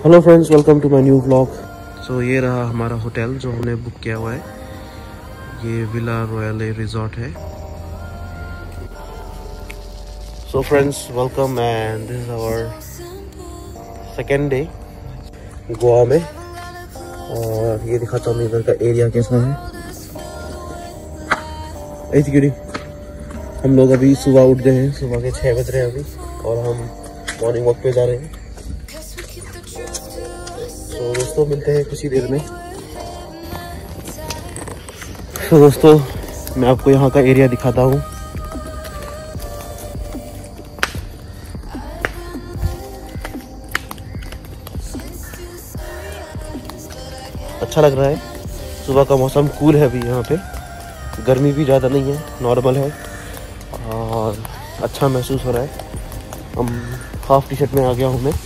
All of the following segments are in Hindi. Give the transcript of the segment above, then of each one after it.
Hello friends, welcome to my new vlog. So ये रहा हमारा होटल जो हमने बुक किया हुआ है। ये विला रॉयल रिजॉर्ट है। So friends, welcome and this is our second day Goa में। और ये दिखाता हूँ इधर का एरिया कैसा है। हम लोग अभी सुबह उठ गए हैं, सुबह के 6 बज रहे हैं अभी, और हम मॉर्निंग वॉक पे जा रहे हैं। तो दोस्तों मिलते हैं कुछ ही देर में। तो दोस्तों मैं आपको यहाँ का एरिया दिखाता हूँ। अच्छा लग रहा है। सुबह का मौसम कूल है अभी यहाँ पे, गर्मी भी ज़्यादा नहीं है, नॉर्मल है और अच्छा महसूस हो रहा है। हम हाफ टी शर्ट में आ गया हूँ मैं।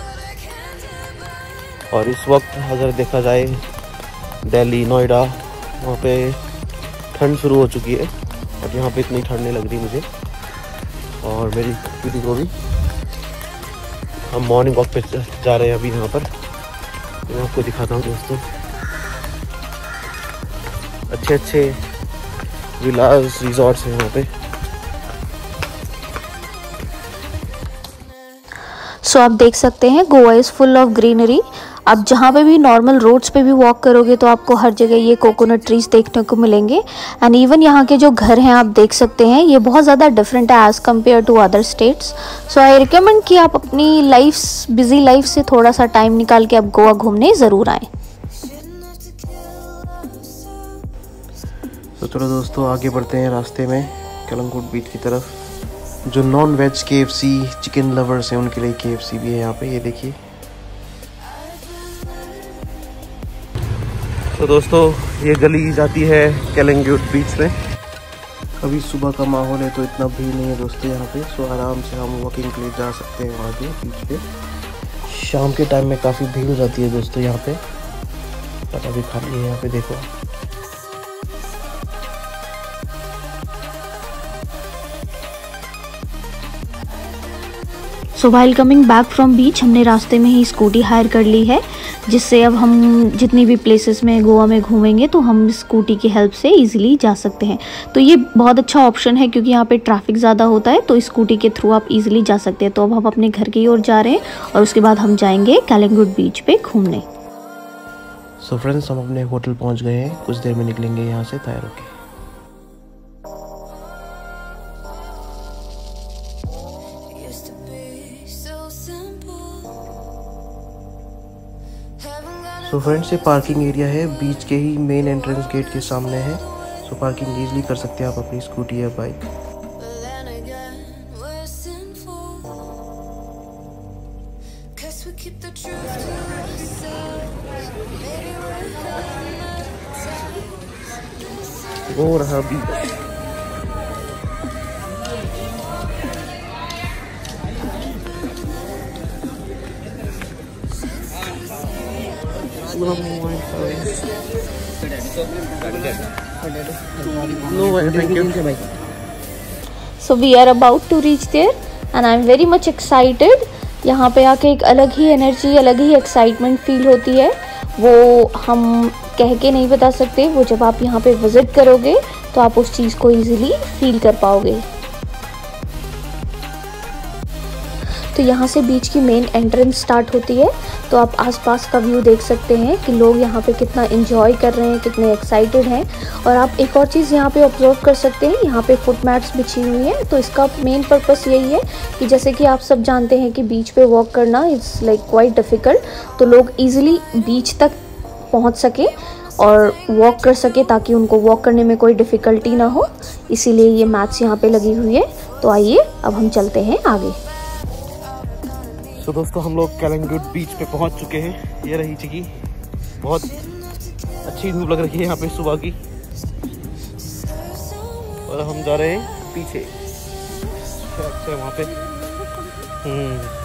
और इस वक्त अगर देखा जाए दिल्ली, नोएडा, वहाँ पे ठंड शुरू हो चुकी है और यहाँ पे इतनी ठंड नहीं लग रही मुझे और मेरी बेटी को भी। हम मॉर्निंग वॉक पे जा रहे हैं अभी यहाँ पर। मैं आपको दिखाता हूँ दोस्तों, अच्छे अच्छे विलास रिजॉर्ट्स हैं यहाँ पे। सो आप देख सकते हैं Goa is full of greenery. आप जहाँ पे भी नॉर्मल रोड्स पे भी वॉक करोगे तो आपको हर जगह ये कोकोनट ट्रीज देखने को मिलेंगे। एंड इवन यहाँ के जो घर हैं आप देख सकते हैं, ये बहुत ज़्यादा डिफरेंट है as compare to other states. So I recommend कि आप अपनी बिजी लाइफ से थोड़ा सा टाइम निकाल के आप गोवा घूमने ज़रूर आएँ। तो चलो दोस्तों आगे बढ़ते हैं रास्ते में कलंगुट बीच की तरफ। जो non veg KFC chicken lovers हैं उनके लिए KFC भी है यहाँ पे, ये देखिए। तो दोस्तों ये गली जाती है कलंगुट बीच में। अभी सुबह का माहौल है तो इतना भीड़ नहीं है दोस्तों यहाँ पे। सो आराम से हम वॉकिंग के लिए जा सकते हैं आगे बीच पे। शाम के टाइम में काफ़ी भीड़ हो जाती है दोस्तों यहाँ पे, पर अभी खाली है यहाँ पे, देखो। So while coming back from beach हमने रास्ते में ही स्कूटी हायर कर ली है, जिससे अब हम जितनी भी प्लेसेस में गोवा में घूमेंगे तो हम स्कूटी की हेल्प से इजीली जा सकते हैं। तो ये बहुत अच्छा ऑप्शन है क्योंकि यहाँ पे ट्रैफिक ज़्यादा होता है, तो स्कूटी के थ्रू आप इजीली जा सकते हैं। तो अब हम अपने घर की ओर जा रहे हैं और उसके बाद हम जाएंगे कलंगुट बीच पे घूमने। सो फ्रेंड्स, हम अपने होटल पहुँच गए हैं, कुछ देर में निकलेंगे यहाँ से तैयार होके। सो फ्रेंड्स, ये पार्किंग एरिया है, बीच के ही मेन एंट्रेंस गेट के सामने है। सो पार्किंग इजीली कर सकते हैं आप अपनी स्कूटी या बाइक। वो रहा बीच। So we are about to reach there and I am very much excited। यहाँ पे आके एक अलग ही एनर्जी, अलग ही एक्साइटमेंट फील होती है, वो हम कह के नहीं बता सकते। वो जब आप यहाँ पे विज़िट करोगे तो आप उस चीज़ को इजीली फील कर पाओगे। तो यहाँ से बीच की मेन एंट्रेंस स्टार्ट होती है, तो आप आसपास का व्यू देख सकते हैं कि लोग यहाँ पे कितना एंजॉय कर रहे हैं, कितने एक्साइटेड हैं। और आप एक और चीज़ यहाँ पे ऑब्जर्व कर सकते हैं, यहाँ पे फुट मैट्स बिछी हुई हैं। तो इसका मेन पर्पस यही है कि जैसे कि आप सब जानते हैं कि बीच पे वॉक करना इज़ लाइक क्वाइट डिफ़िकल्ट, तो लोग ईजिली बीच तक पहुँच सकें और वॉक कर सके ताकि उनको वॉक करने में कोई डिफ़िकल्टी ना हो, इसीलिए ये मैट्स यहाँ पे लगी हुई है। तो आइए अब हम चलते हैं आगे। तो दोस्तों हम लोग कलंगुट बीच पे पहुंच चुके हैं। ये रही जगह, बहुत अच्छी धूप लग रही है यहाँ पे सुबह की, और हम जा रहे हैं पीछे वहाँ पे।